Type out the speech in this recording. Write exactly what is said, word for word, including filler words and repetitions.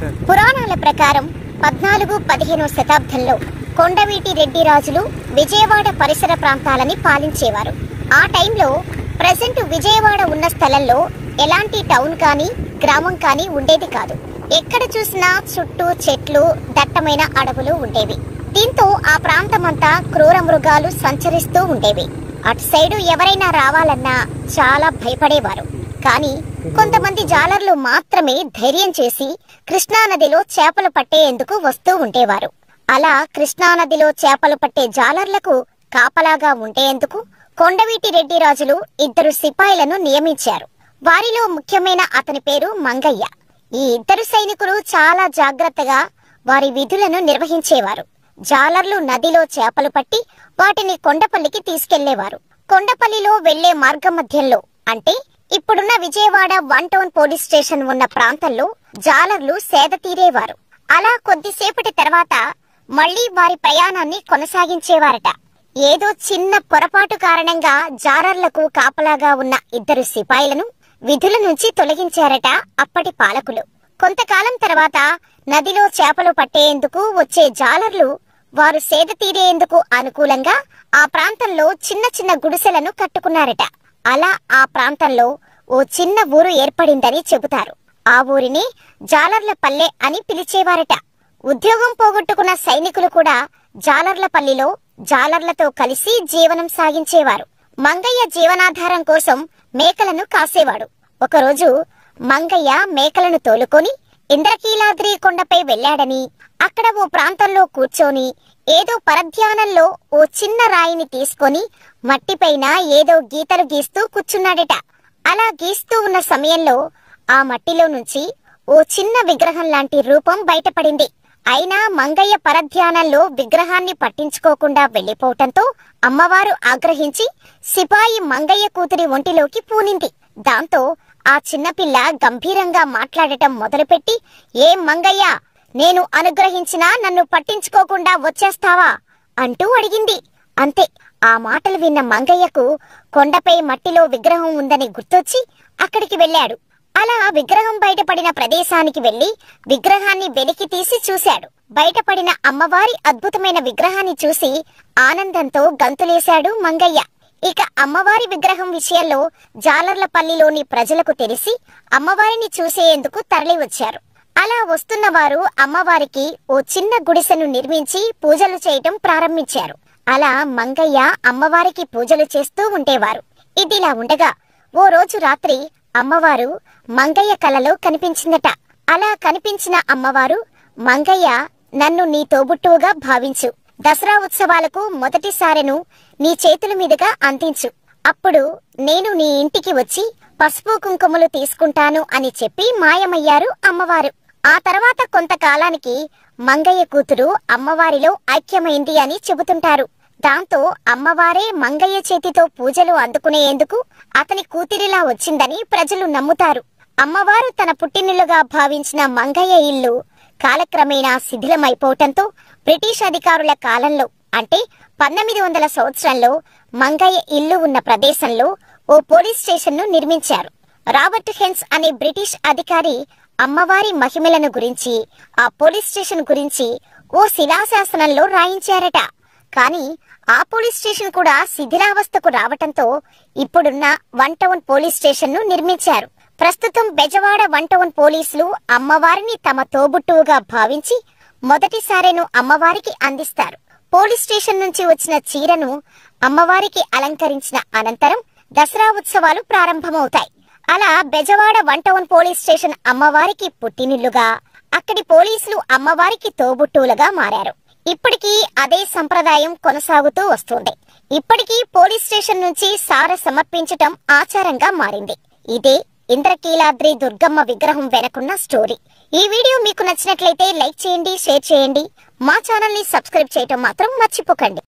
పురాణాల ప్రకారం పద్నాలుగు పదిహేనవ శతాబ్దంలో కొండవీటి రెడ్డి రాజులు విజయవాడ పరిసర ప్రాంతాలని పాలించేవారు. ఆ టైంలో ప్రెజెంట్ విజయవాడ ఉన్న స్థలంలో ఎలాంటి టౌన్ కానీ గ్రామం కానీ ఉండేది కాదు. ఎక్కడ చూసినా చుట్టూ చెట్లు, దట్టమైన అడవులు ఉండేవి. దీంతో ఆ ప్రాంతమంతా క్రూర మృగాలు సంచరిస్తూ ఉండేవి. అటు సైడు ఎవరైనా రావాలన్నా చాలా భయపడేవారు. కానీ కొంతమంది జాలర్లు మాత్రమే ధైర్యం చేసి కృష్ణానదిలో చేపలు పట్టేందుకు వస్తూ ఉండేవారు. అలా కృష్ణానదిలో చేపలు పట్టే జాలర్లకు కాపలాగా ఉండేందుకు కొండవీటి రెడ్డి రాజులు ఇద్దరు సిపాయిలను నియమించారు. వారిలో ముఖ్యమైన అతని పేరు మంగయ్య. ఈ ఇద్దరు సైనికులు చాలా జాగ్రత్తగా వారి విధులను నిర్వహించేవారు. జాలర్లు నదిలో చేపలు పట్టి వాటిని కొండపల్లికి తీసుకెళ్లేవారు. కొండపల్లిలో వెళ్లే మార్గ మధ్యంలో అంటే ఇప్పుడున్న Vijayawada one town police station ఉన్న ప్రాంతంలో జాలర్లు సేద తీరేవారు. అలా కొద్దిసేపటి తర్వాత మళ్లీ వారి ప్రయాణాన్ని కొనసాగించేవారట. ఏదో చిన్న పొరపాటు కారణంగా జాలర్లకు కాపలాగా ఉన్న ఇద్దరు సిపాయిలను విధుల నుంచి తొలగించారట అప్పటి పాలకులు. కొంతకాలం తర్వాత నదిలో చేపలు పట్టేందుకు వచ్చే జాలర్లు వారు సేద తీరేందుకు అనుకూలంగా ఆ ప్రాంతంలో చిన్న చిన్న గుడిసెలను కట్టుకున్నారట. అలా ఆ ప్రాంతంలో ఓ చిన్న ఊరు ఏర్పడిందని చెబుతారు. ఆ ఊరిని జాలర్ల పల్లె అని పిలిచేవారట. ఉద్యోగం పోగొట్టుకున్న సైనికులు కూడా జాలర్ల పల్లిలో జాలర్లతో కలిసి జీవనం సాగించేవారు. మంగయ్య జీవనాధారం కోసం మేకలను కాసేవాడు. ఒకరోజు మంగయ్య మేకలను తోలుకొని ఇంద్రకీలాద్రి కొండపై వెళ్లాడని, అక్కడ ఓ ప్రాంతంలో కూర్చొని ఏదో పరధ్యానంలో ఓ చిన్న రాయిని తీసుకొని మట్టిపైన ఏదో గీతలు గీస్తూ కూర్చున్నాడట. అలా గీస్తూ ఉన్న సమయంలో ఆ మట్టిలో నుంచి ఓ చిన్న విగ్రహం లాంటి రూపం బయటపడింది. అయినా మంగయ్య పరధ్యానంలో విగ్రహాన్ని పట్టించుకోకుండా వెళ్లిపోవటంతో అమ్మవారు ఆగ్రహించి సిపాయి మంగయ్య కూతురి ఒంటిలోకి పూనింది. దాంతో ఆ చిన్నపిల్ల గంభీరంగా మాట్లాడటం మొదలుపెట్టి, ఏం మంగయ్య, నేను అనుగ్రహించినా నన్ను పట్టించుకోకుండా వచ్చేస్తావా అంటూ అడిగింది. అంతే, ఆ మాటలు విన్న మంగయ్యకు కొండపై మట్టిలో విగ్రహం ఉందని గుర్తొచ్చి అక్కడికి వెళ్లాడు. అలా విగ్రహం బయటపడిన ప్రదేశానికి వెళ్లి విగ్రహాన్ని వెలికి తీసి చూశాడు. బయటపడిన అమ్మవారి అద్భుతమైన విగ్రహాన్ని చూసి ఆనందంతో గంతులేశాడు మంగయ్య. ఇక అమ్మవారి విగ్రహం విషయంలో జాలర్లపల్లిలోని ప్రజలకు తెలిసి అమ్మవారిని చూసేందుకు తరలి వచ్చారు. అలా వస్తున్న వారు అమ్మవారికి ఓ చిన్న గుడిసెను నిర్మించి పూజలు చేయటం ప్రారంభించారు. అలా మంగయ్య అమ్మవారికి పూజలు చేస్తూ ఉండేవారు. ఇదిలా ఉండగా ఓ రోజు రాత్రి అమ్మవారు మంగయ్య కలలో కనిపించిందట. అలా కనిపించిన అమ్మవారు, మంగయ్య, నన్ను నీ తోబుట్టువుగా భావించు. దసరా ఉత్సవాలకు మొదటిసారెను నీ చేతుల మీదుగా అందించు. అప్పుడు నేను నీ ఇంటికి వచ్చి పసుపు కుంకుమలు తీసుకుంటాను అని చెప్పి మాయమయ్యారు అమ్మవారు. ఆ తర్వాత కొంతకాలానికి మంగయ్య కూతురు అమ్మవారిలో ఐక్యమైంది అని చెబుతుంటారు. దాంతో అమ్మవారే మంగయ్య చేతితో పూజలు అందుకునేందుకు అతని కూతురిలా వచ్చిందని ప్రజలు నమ్ముతారు. అమ్మవారు తన పుట్టినిల్లుగా భావించిన మంగయ్య ఇల్లు కాలక్రమేణా శిథిలమైపోవటంతో బ్రిటిష్ అధికారుల కాలంలో అంటే పంతొమ్మిది వందల సంవత్సరంలో మంగయ్య ఇల్లు ఉన్న ప్రదేశంలో ఓ పోలీస్ స్టేషన్ ను నిర్మించారు. రాబర్ట్ హెన్స్ అనే బ్రిటిష్ అధికారి అమ్మవారి మహిమలను గురించి, ఆ పోలీస్ స్టేషన్ గురించి ఓ శిలాశాసనంలో రాయించారట. కానీ ఆ పోలీస్ స్టేషన్ కూడా శిథిలావస్థకు రావటంతో ఇప్పుడున్న వన్ టౌన్ పోలీస్ స్టేషన్ ను నిర్మించారు. ప్రస్తుతం బెజవాడ వన్ టౌన్ పోలీసులు అమ్మవారిని తమ తోబుట్టువుగా భావించి మొదటిసారెను అమ్మవారికి అందిస్తారు. పోలీస్ స్టేషన్ నుంచి వచ్చిన చీరను అమ్మవారికి అలంకరించిన అనంతరం దసరా ఉత్సవాలు ప్రారంభమవుతాయి. అలా Bezawada one town police station అమ్మవారికి పుట్టినిల్లుగా, అక్కడి పోలీసులు అమ్మవారికి తోబుట్టువులుగా మారారు. ఇప్పటికీ అదే సంప్రదాయం కొనసాగుతూ వస్తుంది. ఇప్పటికీ పోలీస్ స్టేషన్ నుంచి సార సమర్పించటం ఆచారంగా మారింది. ఇదే ఇంద్రకీలాద్రి దుర్గమ్మ విగ్రహం వెనకున్న స్టోరీ. ఈ వీడియో మీకు నచ్చినట్లయితే లైక్ చేయండి, షేర్ చేయండి. మా ఛానల్ ని సబ్స్క్రైబ్ చేయటం మాత్రం మర్చిపోకండి.